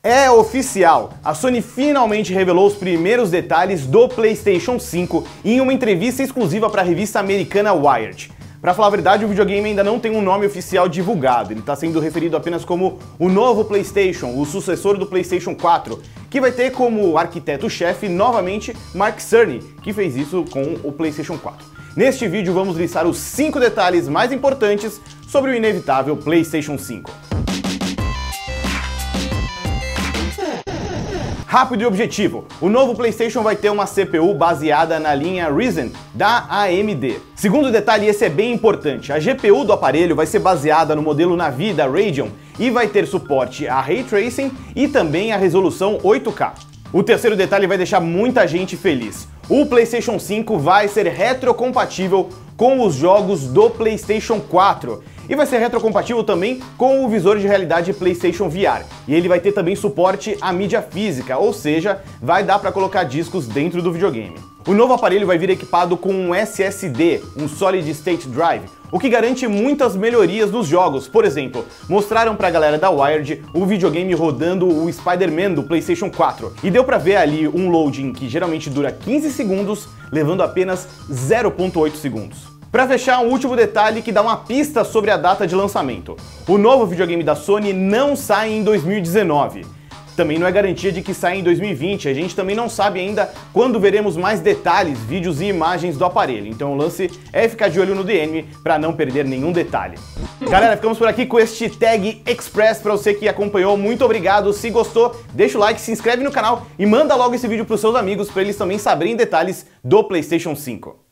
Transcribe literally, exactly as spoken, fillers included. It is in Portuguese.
É oficial! A Sony finalmente revelou os primeiros detalhes do PlayStation cinco em uma entrevista exclusiva para a revista americana Wired. Para falar a verdade, o videogame ainda não tem um nome oficial divulgado, ele está sendo referido apenas como o novo PlayStation, o sucessor do PlayStation quatro, que vai ter como arquiteto-chefe novamente Mark Cerny, que fez isso com o PlayStation quatro. Neste vídeo vamos listar os cinco detalhes mais importantes sobre o inevitável PlayStation cinco. Rápido e objetivo, o novo PlayStation vai ter uma C P U baseada na linha Ryzen da A M D. Segundo detalhe, esse é bem importante, a G P U do aparelho vai ser baseada no modelo Navi da Radeon e vai ter suporte a Ray Tracing e também a resolução oito K. O terceiro detalhe vai deixar muita gente feliz. O PlayStation cinco vai ser retrocompatível com os jogos do PlayStation quatro e vai ser retrocompatível também com o visor de realidade PlayStation V R. E ele vai ter também suporte à mídia física, ou seja, vai dar para colocar discos dentro do videogame. O novo aparelho vai vir equipado com um S S D, um Solid State Drive, o que garante muitas melhorias nos jogos. Por exemplo, mostraram pra galera da Wired o videogame rodando o Spider-Man do PlayStation quatro, e deu pra ver ali um loading que geralmente dura quinze segundos, levando apenas zero ponto oito segundos. Para fechar, um último detalhe que dá uma pista sobre a data de lançamento. O novo videogame da Sony não sai em dois mil e dezenove. Também não é garantia de que saia em dois mil e vinte, a gente também não sabe ainda quando veremos mais detalhes, vídeos e imagens do aparelho. Então o lance é ficar de olho no D M para não perder nenhum detalhe. Galera, ficamos por aqui com este Tag Express para você que acompanhou. Muito obrigado, se gostou, deixa o like, se inscreve no canal e manda logo esse vídeo para os seus amigos para eles também saberem detalhes do PlayStation cinco.